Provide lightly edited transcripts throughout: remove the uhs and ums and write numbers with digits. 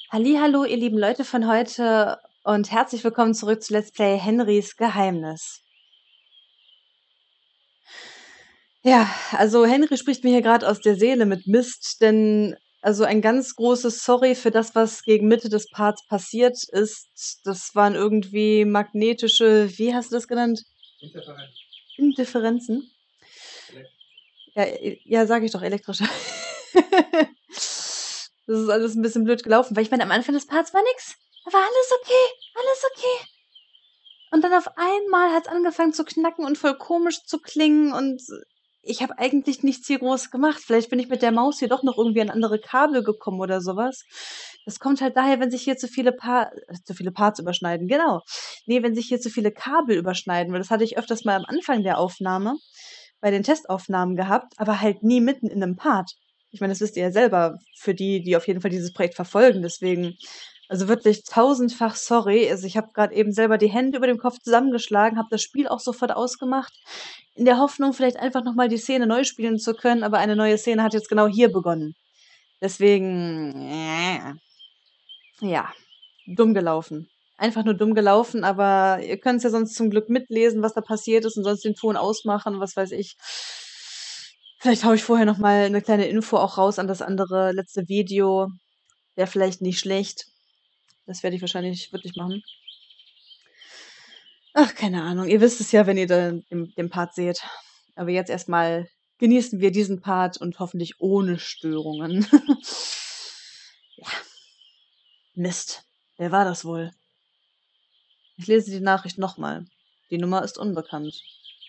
Hallihallo, ihr lieben Leute von heute und herzlich willkommen zurück zu Let's Play Henrys Geheimnis. Ja, also Henry spricht mir hier gerade aus der Seele mit Mist, denn also ein ganz großes Sorry für das, was gegen Mitte des Parts passiert ist. Das waren irgendwie magnetische, wie hast du das genannt? Indifferenzen? Ja, ja, sage ich doch, elektrische. Das ist alles ein bisschen blöd gelaufen, weil ich meine, am Anfang des Parts war nix. Da war alles okay, alles okay. Und dann auf einmal hat's angefangen zu knacken und voll komisch zu klingen und ich habe eigentlich nichts hier groß gemacht. Vielleicht bin ich mit der Maus hier doch noch irgendwie an andere Kabel gekommen oder sowas. Das kommt halt daher, wenn sich hier zu viele Parts überschneiden, genau. Ne, wenn sich hier zu viele Kabel überschneiden, weil das hatte ich öfters mal am Anfang der Aufnahme, bei den Testaufnahmen gehabt, aber halt nie mitten in 'nem Part. Ich meine, das wisst ihr ja selber, für die, die auf jeden Fall dieses Projekt verfolgen, deswegen also wirklich tausendfach sorry. Also, ich habe gerade eben selber die Hände über dem Kopf zusammengeschlagen, habe das Spiel auch sofort ausgemacht, in der Hoffnung, vielleicht einfach noch mal die Szene neu spielen zu können, aber eine neue Szene hat jetzt genau hier begonnen. Deswegen, ja, dumm gelaufen. Einfach nur dumm gelaufen, aber ihr könnt's ja sonst zum Glück mitlesen, was da passiert ist und sonst den Ton ausmachen, was weiß ich. Vielleicht haue ich vorher noch mal 'ne kleine Info auch raus an das andere letzte Video. Wäre vielleicht nicht schlecht. Das werde ich wahrscheinlich wirklich machen. Ach, keine Ahnung. Ihr wisst es ja, wenn ihr dann den Part seht. Aber jetzt erstmal genießen wir diesen Part und hoffentlich ohne Störungen. Ja, Mist. Wer war das wohl? Ich lese die Nachricht nochmal. Die Nummer ist unbekannt.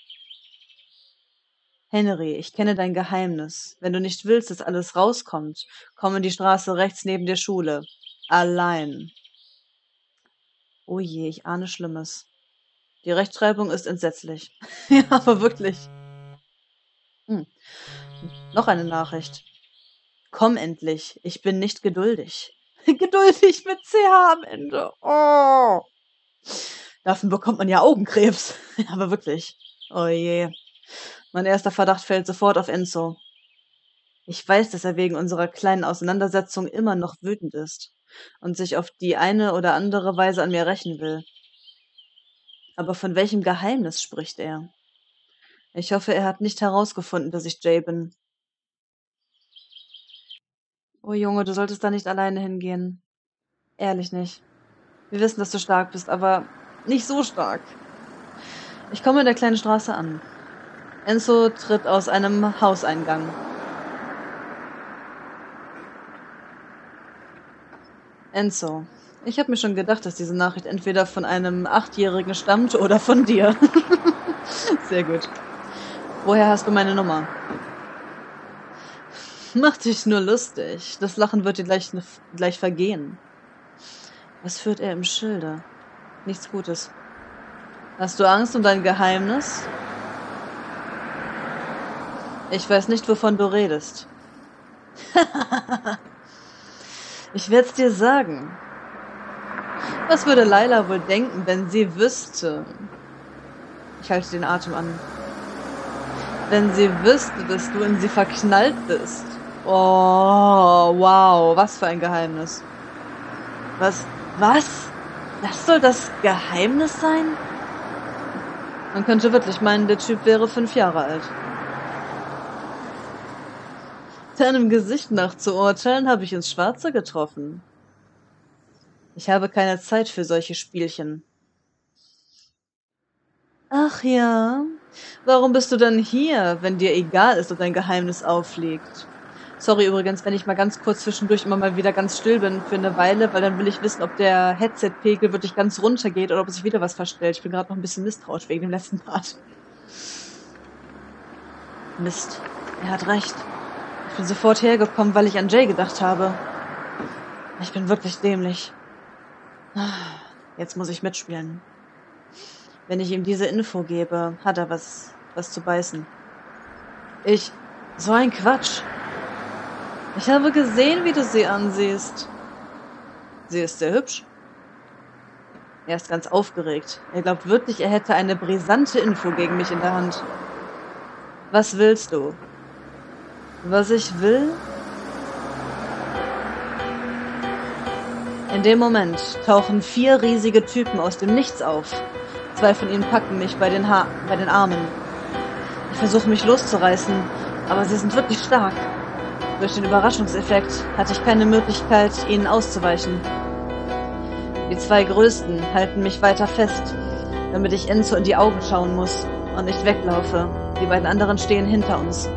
Henry, ich kenne dein Geheimnis. Wenn du nicht willst, dass alles rauskommt, komm in die Straße rechts neben der Schule. Allein. Oh je, ich ahne Schlimmes. Die Rechtschreibung ist entsetzlich. Ja, aber wirklich. Hm. Noch eine Nachricht. Komm endlich, ich bin nicht geduldig. Geduldig mit CH am Ende. Oh. Dafür bekommt man ja Augenkrebs. Aber wirklich. Oh je. Mein erster Verdacht fällt sofort auf Enzo. Ich weiß, dass er wegen unserer kleinen Auseinandersetzung immer noch wütend ist und sich auf die eine oder andere Weise an mir rächen will. Aber von welchem Geheimnis spricht er? Ich hoffe, er hat nicht herausgefunden, dass ich Jay bin. Oh Junge, du solltest da nicht alleine hingehen. Ehrlich nicht. Wir wissen, dass du stark bist, aber nicht so stark. Ich komme in der kleinen Straße an. Enzo tritt aus einem Hauseingang. Enzo, ich habe mir schon gedacht, dass diese Nachricht entweder von einem 8-Jährigen stammt oder von dir. Sehr gut. Woher hast du meine Nummer? Mach dich nur lustig. Das Lachen wird dir gleich vergehen. Was führt er im Schilde? Nichts Gutes. Hast du Angst um dein Geheimnis? Ich weiß nicht, wovon du redest. Ich werd's dir sagen. Was würde Laila wohl denken, wenn sie wüsste? Ich halte den Atem an. Wenn sie wüsste, dass du in sie verknallt bist. Oh, wow, was für ein Geheimnis. Was? Das soll das Geheimnis sein? Man könnte wirklich meinen, der Typ wäre 5 Jahre alt. Deinem Gesicht nach zu urteilen, habe ich ins Schwarze getroffen. Ich habe keine Zeit für solche Spielchen. Ach ja, warum bist du dann hier, wenn dir egal ist, ob dein Geheimnis auffliegt? Sorry übrigens, wenn ich mal ganz kurz zwischendurch immer mal wieder ganz still bin für eine Weile, weil dann will ich wissen, ob der Headset-Pegel wirklich ganz runter geht oder ob sich wieder was verstellt. Ich bin gerade noch ein bisschen misstrauisch wegen dem letzten Part. Mist, er hat recht. Ich bin sofort hergekommen, weil ich an Jay gedacht habe. Ich bin wirklich dämlich. Jetzt muss ich mitspielen. Wenn ich ihm diese Info gebe, hat er was zu beißen. So ein Quatsch. Ich habe gesehen, wie du sie ansiehst. Sie ist sehr hübsch. Er ist ganz aufgeregt. Er glaubt wirklich, er hätte eine brisante Info gegen mich in der Hand. Was willst du? Was ich will? In dem Moment tauchen 4 riesige Typen aus dem Nichts auf. 2 von ihnen packen mich bei den Armen. Ich versuche mich loszureißen, aber sie sind wirklich stark. Durch den Überraschungseffekt hatte ich keine Möglichkeit, ihnen auszuweichen. Die 2 Größten halten mich weiter fest, damit ich Enzo in die Augen schauen muss und nicht weglaufe. Die beiden anderen stehen hinter uns.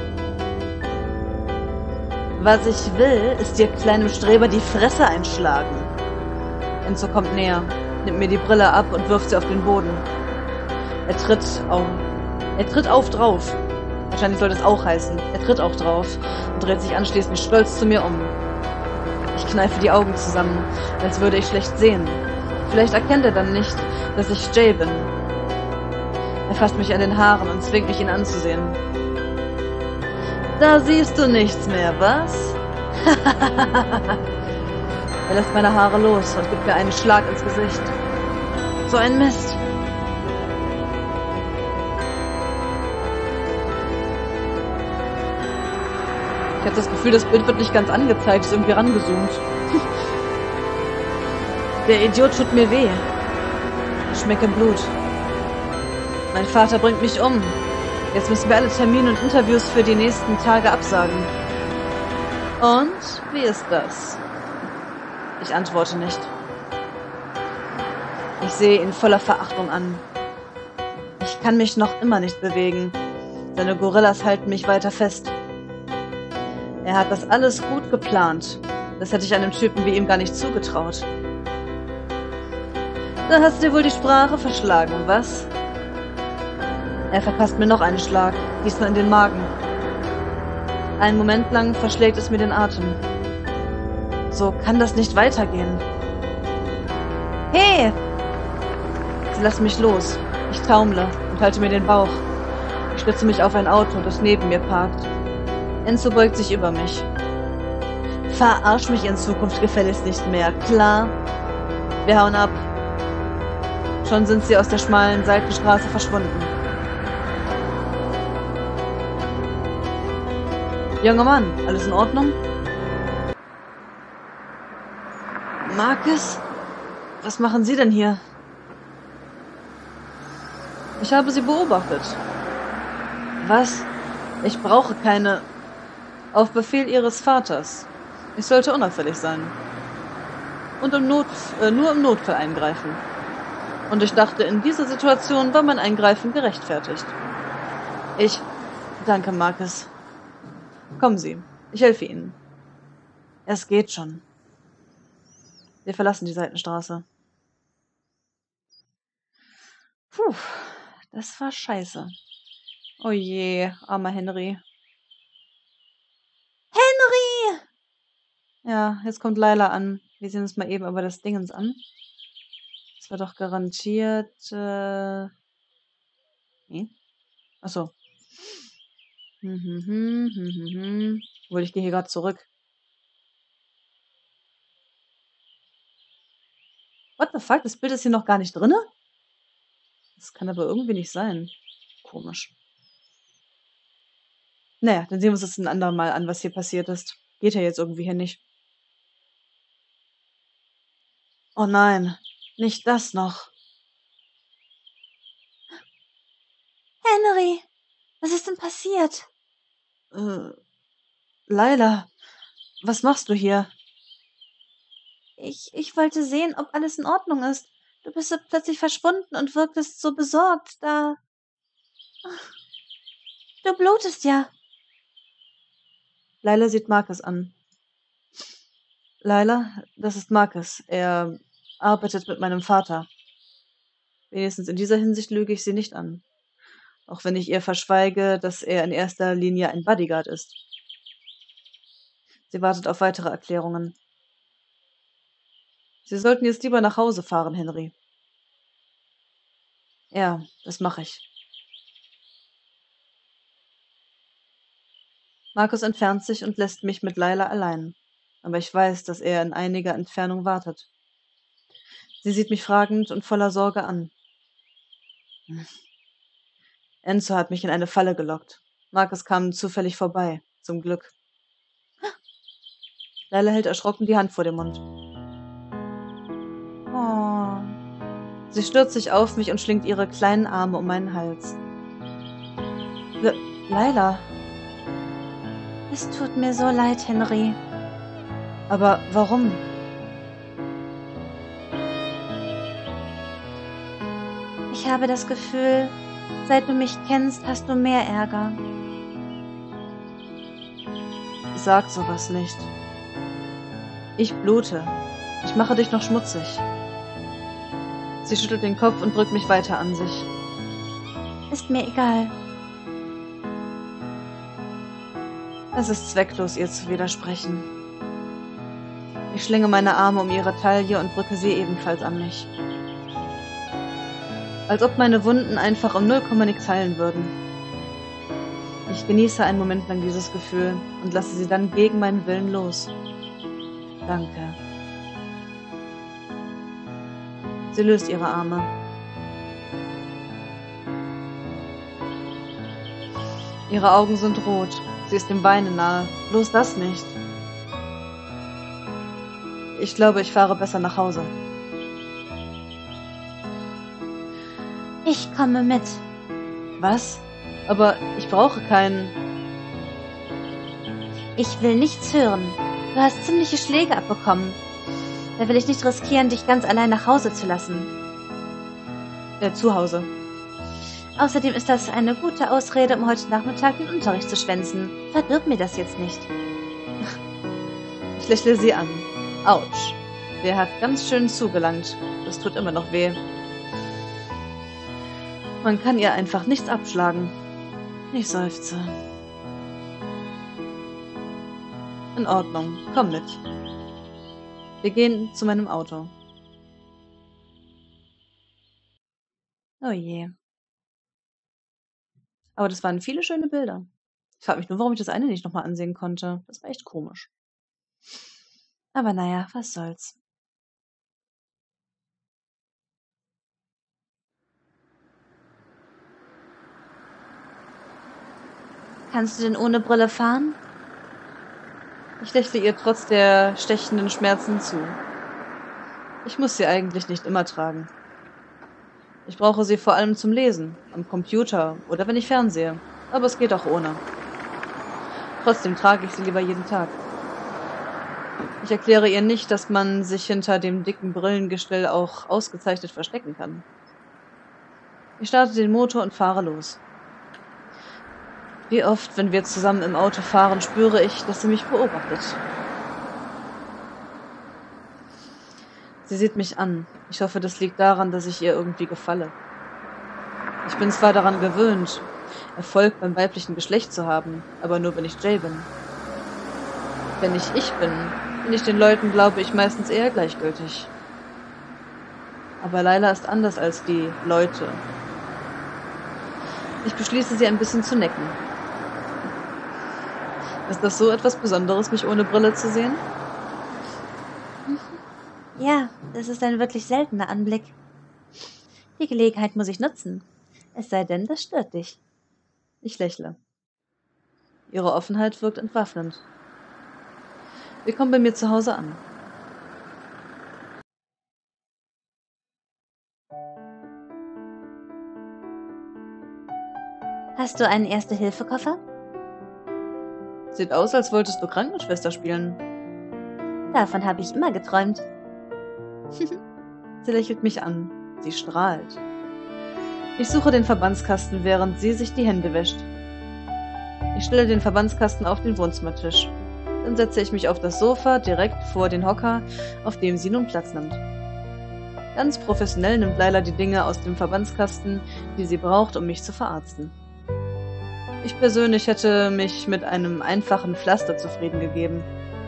Was ich will, ist dir kleinem Streber die Fresse einschlagen. Enzo kommt näher, nimmt mir die Brille ab und wirft sie auf den Boden. Er tritt auf drauf. Wahrscheinlich soll das auch heißen. Er tritt auch drauf und dreht sich anschließend stolz zu mir um. Ich kneife die Augen zusammen, als würde ich schlecht sehen. Vielleicht erkennt er dann nicht, dass ich Jay bin. Er fasst mich an den Haaren und zwingt mich, ihn anzusehen. Da siehst du nichts mehr, was? Er lässt meine Haare los und gibt mir einen Schlag ins Gesicht. So ein Mist. Ich habe das Gefühl, das Bild wird nicht ganz angezeigt, ist irgendwie rangezoomt. Der Idiot tut mir weh. Ich schmecke Blut. Mein Vater bringt mich um. Jetzt müssen wir alle Termine und Interviews für die nächsten Tage absagen. Und wie ist das? Ich antworte nicht. Ich sehe ihn voller Verachtung an. Ich kann mich noch immer nicht bewegen. Seine Gorillas halten mich weiter fest. Er hat das alles gut geplant. Das hätte ich einem Typen wie ihm gar nicht zugetraut. Da hast du dir wohl die Sprache verschlagen, was? Er verpasst mir noch einen Schlag, diesmal in den Magen. Einen Moment lang verschlägt es mir den Atem. So kann das nicht weitergehen. Hey! Sie lassen mich los. Ich taumle und halte mir den Bauch. Ich stütze mich auf ein Auto, das neben mir parkt. Enzo beugt sich über mich. Verarsch mich in Zukunft gefälligst nicht mehr, klar? Wir hauen ab. Schon sind sie aus der schmalen Seitenstraße verschwunden. Junger Mann, alles in Ordnung? Marcus? Was machen Sie denn hier? Ich habe Sie beobachtet. Was? Ich brauche keine... Auf Befehl Ihres Vaters. Ich sollte unauffällig sein. Und nur im Notfall eingreifen. Und ich dachte, in dieser Situation war mein Eingreifen gerechtfertigt. Danke, Marcus. Kommen Sie, ich helfe Ihnen. Es geht schon. Wir verlassen die Seitenstraße. Puh, das war scheiße. Oh je, armer Henry. Henry! Ja, jetzt kommt Lila an. Wir sehen uns mal eben aber das Dingens an. Das war doch garantiert... Nee. Achso. Obwohl, ich gehe hier gerade zurück. What the fuck? Das Bild ist hier noch gar nicht drinne? Das kann aber irgendwie nicht sein. Komisch. Naja, dann sehen wir uns das ein andermal an, was hier passiert ist. Geht ja jetzt irgendwie hier nicht. Oh nein, nicht das noch. Henry, was ist denn passiert? Lila, was machst du hier? Ich wollte sehen, ob alles in Ordnung ist. Du bist so plötzlich verschwunden und wirktest so besorgt, da... Du blutest ja. Lila sieht Marcus an. Lila, das ist Marcus. Er arbeitet mit meinem Vater. Wenigstens in dieser Hinsicht lüge ich sie nicht an. Auch wenn ich ihr verschweige, dass er in erster Linie ein Bodyguard ist. Sie wartet auf weitere Erklärungen. Sie sollten jetzt lieber nach Hause fahren, Henry. Ja, das mache ich. Marcus entfernt sich und lässt mich mit Lila allein. Aber ich weiß, dass er in einiger Entfernung wartet. Sie sieht mich fragend und voller Sorge an. Enzo hat mich in eine Falle gelockt. Marcus kam zufällig vorbei. Zum Glück. Lila hält erschrocken die Hand vor dem Mund. Sie stürzt sich auf mich und schlingt ihre kleinen Arme um meinen Hals. Laila. Es tut mir so leid, Henry. Aber warum? Ich habe das Gefühl, seit du mich kennst, hast du mehr Ärger. Sag sowas nicht. Ich blute. Ich mache dich noch schmutzig. Sie schüttelt den Kopf und drückt mich weiter an sich. Ist mir egal. Es ist zwecklos, ihr zu widersprechen. Ich schlinge meine Arme um ihre Taille und drücke sie ebenfalls an mich. Als ob meine Wunden einfach um 0, nix heilen würden. Ich genieße einen Moment lang dieses Gefühl und lasse sie dann gegen meinen Willen los. Danke. Sie löst ihre Arme. Ihre Augen sind rot. Sie ist dem Weinen nahe. Bloß das nicht. Ich glaube, ich fahre besser nach Hause. Ich komme mit. Was? Aber ich brauche keinen... Ich will nichts hören. Du hast ziemliche Schläge abbekommen. Da will ich nicht riskieren, dich ganz allein nach Hause zu lassen. Zu Hause. Außerdem ist das eine gute Ausrede, um heute Nachmittag den Unterricht zu schwänzen. Verdirb mir das jetzt nicht. Ich lächle sie an. Autsch. Der hat ganz schön zugelangt. Das tut immer noch weh. Man kann ihr einfach nichts abschlagen. Ich seufze. In Ordnung, komm mit. Wir gehen zu meinem Auto. Oh je. Aber das waren viele schöne Bilder. Ich frage mich nur, warum ich das eine nicht nochmal ansehen konnte. Das war echt komisch. Aber naja, was soll's. Kannst du denn ohne Brille fahren? Ich lächle ihr trotz der stechenden Schmerzen zu. Ich muss sie eigentlich nicht immer tragen. Ich brauche sie vor allem zum Lesen, am Computer oder wenn ich fernsehe. Aber es geht auch ohne. Trotzdem trage ich sie lieber jeden Tag. Ich erkläre ihr nicht, dass man sich hinter dem dicken Brillengestell auch ausgezeichnet verstecken kann. Ich starte den Motor und fahre los. Wie oft, wenn wir zusammen im Auto fahren, spüre ich, dass sie mich beobachtet. Sie sieht mich an. Ich hoffe, das liegt daran, dass ich ihr irgendwie gefalle. Ich bin zwar daran gewöhnt, Erfolg beim weiblichen Geschlecht zu haben, aber nur, wenn ich Jay bin. Wenn ich bin ich den Leuten, glaube ich, meistens eher gleichgültig. Aber Laila ist anders als die Leute. Ich beschließe, sie ein bisschen zu necken. Ist das so etwas Besonderes, mich ohne Brille zu sehen? Ja, das ist ein wirklich seltener Anblick. Die Gelegenheit muss ich nutzen. Es sei denn, das stört dich. Ich lächle. Ihre Offenheit wirkt entwaffnend. Wir kommen bei mir zu Hause an. Hast du einen Erste-Hilfe-Koffer? Sieht aus, als wolltest du Krankenschwester spielen. Davon habe ich immer geträumt. Sie lächelt mich an. Sie strahlt. Ich suche den Verbandskasten, während sie sich die Hände wäscht. Ich stelle den Verbandskasten auf den Wohnzimmertisch. Dann setze ich mich auf das Sofa direkt vor den Hocker, auf dem sie nun Platz nimmt. Ganz professionell nimmt Laila die Dinge aus dem Verbandskasten, die sie braucht, um mich zu verarzten. Ich persönlich hätte mich mit einem einfachen Pflaster zufrieden gegeben.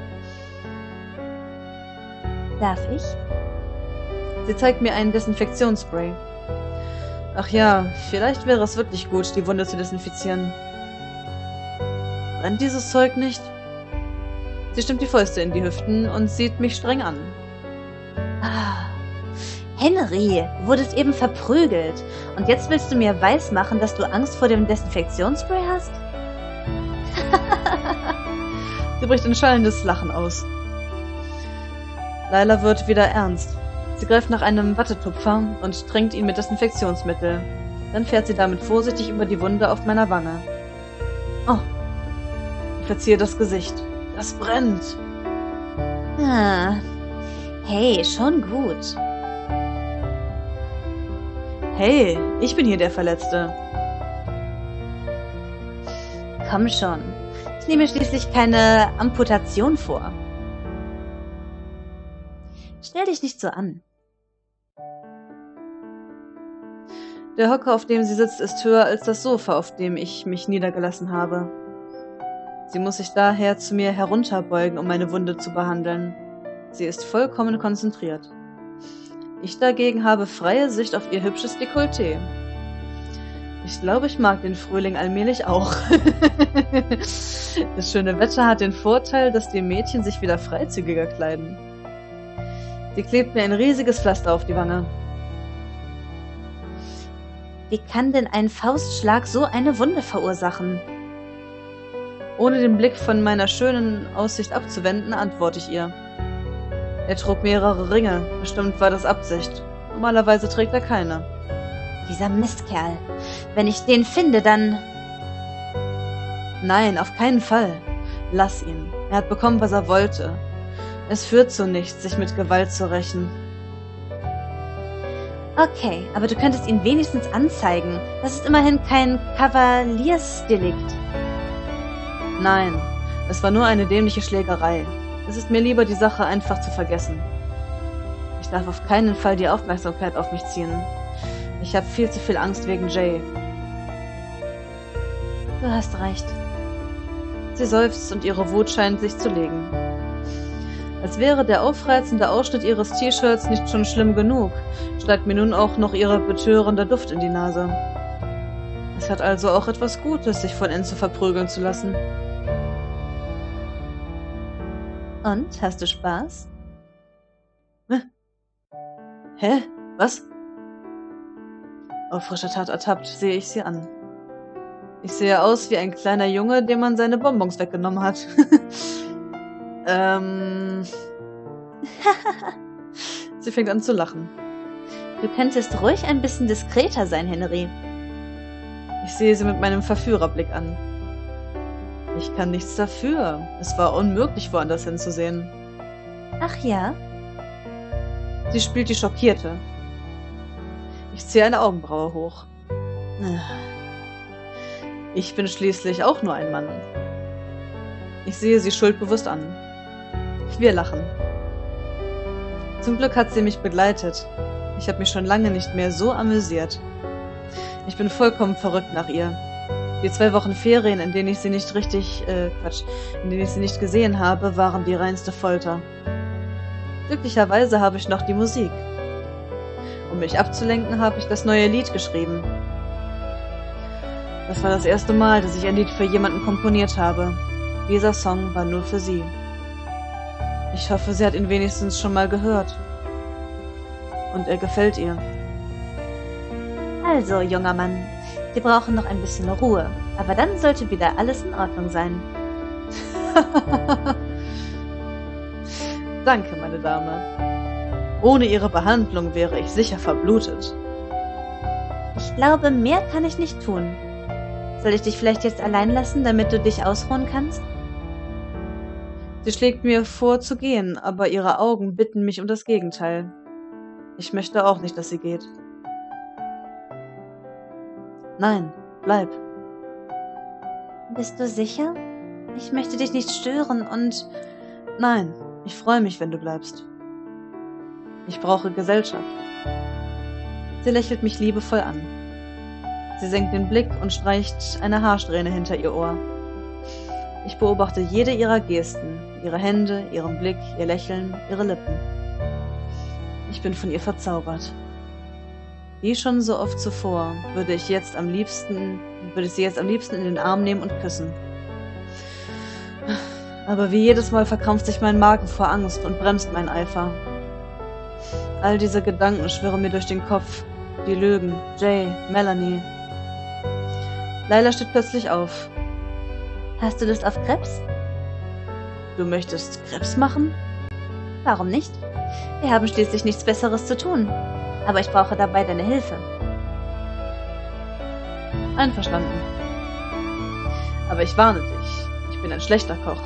Darf ich? Sie zeigt mir einen Desinfektionsspray. Ach ja, vielleicht wäre es wirklich gut, die Wunde zu desinfizieren. Brennt dieses Zeug nicht? Sie stimmt die Fäuste in die Hüften und sieht mich streng an. Ah, Henry, du wurdest eben verprügelt. Und jetzt willst du mir weismachen, dass du Angst vor dem Desinfektionsspray hast? Sie bricht in schallendes Lachen aus. Laila wird wieder ernst. Sie greift nach einem Wattetupfer und tränkt ihn mit Desinfektionsmittel. Dann fährt sie damit vorsichtig über die Wunde auf meiner Wange. Oh, ich verziehe das Gesicht. Das brennt. Ah. Hey, schon gut. Hey, ich bin hier der Verletzte. Komm schon. Ich nehme schließlich keine Amputation vor. Stell dich nicht so an. Der Hocker, auf dem sie sitzt, ist höher als das Sofa, auf dem ich mich niedergelassen habe. Sie muss sich daher zu mir herunterbeugen, um meine Wunde zu behandeln. Sie ist vollkommen konzentriert. Ich dagegen habe freie Sicht auf ihr hübsches Dekolleté. Ich glaube, ich mag den Frühling allmählich auch. Das schöne Wetter hat den Vorteil, dass die Mädchen sich wieder freizügiger kleiden. Sie klebt mir ein riesiges Pflaster auf die Wange. Wie kann denn ein Faustschlag so eine Wunde verursachen? Ohne den Blick von meiner schönen Aussicht abzuwenden, antworte ich ihr. Er trug mehrere Ringe. Bestimmt war das Absicht. Normalerweise trägt er keine. Dieser Mistkerl. Wenn ich den finde, dann... Nein, auf keinen Fall. Lass ihn. Er hat bekommen, was er wollte. Es führt zu nichts, sich mit Gewalt zu rächen. Okay, aber du könntest ihn wenigstens anzeigen. Das ist immerhin kein Kavaliersdelikt. Nein, es war nur eine dämliche Schlägerei. Es ist mir lieber, die Sache einfach zu vergessen. Ich darf auf keinen Fall die Aufmerksamkeit auf mich ziehen. Ich habe viel zu viel Angst wegen Jay. Du hast recht. Sie seufzt und ihre Wut scheint sich zu legen. Als wäre der aufreizende Ausschnitt ihres T-Shirts nicht schon schlimm genug, steigt mir nun auch noch ihr betörender Duft in die Nase. Es hat also auch etwas Gutes, sich von Enzo verprügeln zu lassen. Und, hast du Spaß? Hä? Was? Auf frischer Tat ertappt, sehe ich sie an. Ich sehe aus wie ein kleiner Junge, dem man seine Bonbons weggenommen hat. Sie fängt an zu lachen. Du könntest ruhig ein bisschen diskreter sein, Henry. Ich sehe sie mit meinem Verführerblick an. Ich kann nichts dafür. Es war unmöglich, woanders hinzusehen. Ach ja? Sie spielt die Schockierte. Ich ziehe eine Augenbraue hoch. Ich bin schließlich auch nur ein Mann. Ich sehe sie schuldbewusst an. Wir lachen. Zum Glück hat sie mich begleitet. Ich habe mich schon lange nicht mehr so amüsiert. Ich bin vollkommen verrückt nach ihr. Die 2 Wochen Ferien, in denen ich sie nicht in denen ich sie nicht gesehen habe, waren die reinste Folter. Glücklicherweise habe ich noch die Musik. Um mich abzulenken, habe ich das neue Lied geschrieben. Das war das erste Mal, dass ich ein Lied für jemanden komponiert habe. Dieser Song war nur für sie. Ich hoffe, sie hat ihn wenigstens schon mal gehört. Und er gefällt ihr. Also, junger Mann, Sie brauchen noch ein bisschen Ruhe, aber dann sollte wieder alles in Ordnung sein. Danke, meine Dame. Ohne Ihre Behandlung wäre ich sicher verblutet. Ich glaube, mehr kann ich nicht tun. Soll ich dich vielleicht jetzt allein lassen, damit du dich ausruhen kannst? Sie schlägt mir vor, zu gehen, aber ihre Augen bitten mich um das Gegenteil. Ich möchte auch nicht, dass sie geht. Nein, bleib. Bist du sicher? Ich möchte dich nicht stören und... Nein, ich freue mich, wenn du bleibst. Ich brauche Gesellschaft. Sie lächelt mich liebevoll an. Sie senkt den Blick und streicht eine Haarsträhne hinter ihr Ohr. Ich beobachte jede ihrer Gesten, ihre Hände, ihren Blick, ihr Lächeln, ihre Lippen. Ich bin von ihr verzaubert. Wie schon so oft zuvor, würde ich sie jetzt am liebsten in den Arm nehmen und küssen. Aber wie jedes Mal verkrampft sich mein Magen vor Angst und bremst mein Eifer. All diese Gedanken schwirren mir durch den Kopf. Die Lügen, Jay, Melanie. Layla steht plötzlich auf. Hast du Lust auf Krebs? Du möchtest Krebs machen? Warum nicht? Wir haben schließlich nichts Besseres zu tun. Aber ich brauche dabei deine Hilfe. Einverstanden. Aber ich warne dich, ich bin ein schlechter Koch.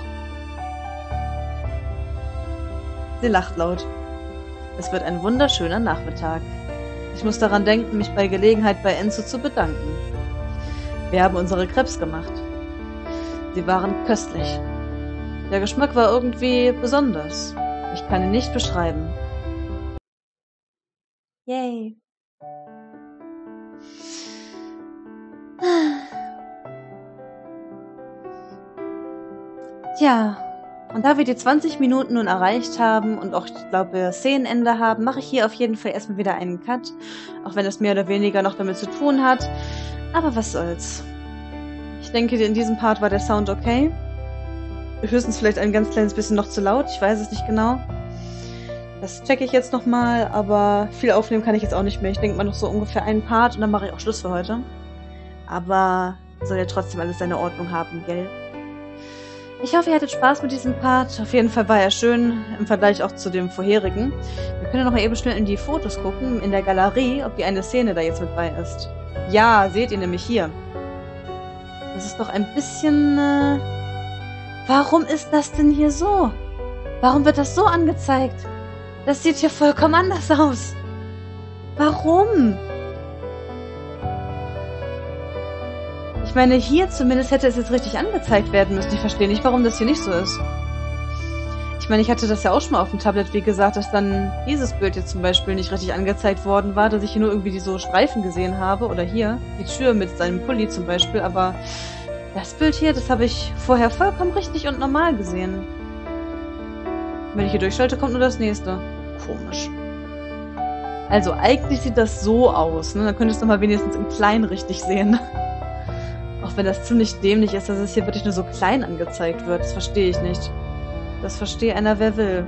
Sie lacht laut. Es wird ein wunderschöner Nachmittag. Ich muss daran denken, mich bei Gelegenheit bei Enzo zu bedanken. Wir haben unsere Crepes gemacht. Sie waren köstlich. Der Geschmack war irgendwie besonders. Ich kann ihn nicht beschreiben. Yay. Tja, und da wir die 20 Minuten nun erreicht haben und auch, ich glaube, Szenenende haben, mache ich hier auf jeden Fall erstmal wieder einen Cut. Auch wenn es mehr oder weniger noch damit zu tun hat. Aber was soll's. Ich denke, in diesem Part war der Sound okay. Höchstens vielleicht ein ganz kleines bisschen noch zu laut. Ich weiß es nicht genau. Das checke ich jetzt nochmal, aber viel aufnehmen kann ich jetzt auch nicht mehr. Ich denke mal noch so ungefähr einen Part und dann mache ich auch Schluss für heute. Aber soll ja trotzdem alles seine Ordnung haben, gell? Ich hoffe, ihr hattet Spaß mit diesem Part. Auf jeden Fall war er schön im Vergleich auch zu dem vorherigen. Wir können noch mal eben schnell in die Fotos gucken, in der Galerie, ob die eine Szene da jetzt mit bei ist. Ja, seht ihr nämlich hier. Das ist doch ein bisschen... Warum ist das denn hier so? Warum wird das so angezeigt? Das sieht hier vollkommen anders aus. Warum? Ich meine, hier zumindest hätte es jetzt richtig angezeigt werden müssen. Ich verstehe nicht, warum das hier nicht so ist. Ich meine, ich hatte das ja auch schon mal auf dem Tablet, wie gesagt, dass dann dieses Bild jetzt zum Beispiel nicht richtig angezeigt worden war, dass ich hier nur irgendwie so Streifen gesehen habe. Oder hier, die Tür mit seinem Pulli zum Beispiel. Aber das Bild hier, das habe ich vorher vollkommen richtig und normal gesehen. Wenn ich hier durchschalte, kommt nur das nächste. Komisch. Also, eigentlich sieht das so aus, ne? Dann könntest du mal wenigstens in klein richtig sehen. Auch wenn das ziemlich dämlich ist, dass es hier wirklich nur so klein angezeigt wird. Das verstehe ich nicht. Das verstehe einer, wer will.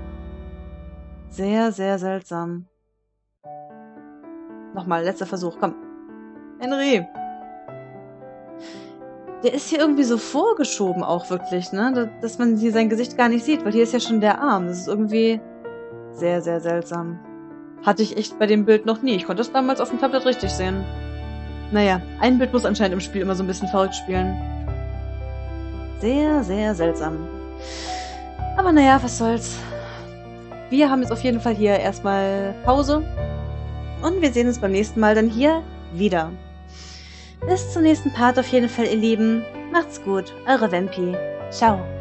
Sehr, sehr seltsam. Nochmal, letzter Versuch, komm. Henry! Der ist hier irgendwie so vorgeschoben auch wirklich, ne? Dass man hier sein Gesicht gar nicht sieht, weil hier ist ja schon der Arm. Das ist irgendwie sehr, sehr seltsam. Hatte ich echt bei dem Bild noch nie. Ich konnte das damals auf dem Tablet richtig sehen. Naja, ein Bild muss anscheinend im Spiel immer so ein bisschen verrückt spielen. Sehr, sehr seltsam. Aber naja, was soll's. Wir haben jetzt auf jeden Fall hier erstmal Pause. Und wir sehen uns beim nächsten Mal dann hier wieder. Bis zum nächsten Part auf jeden Fall, ihr Lieben. Macht's gut, eure Vampi. Ciao.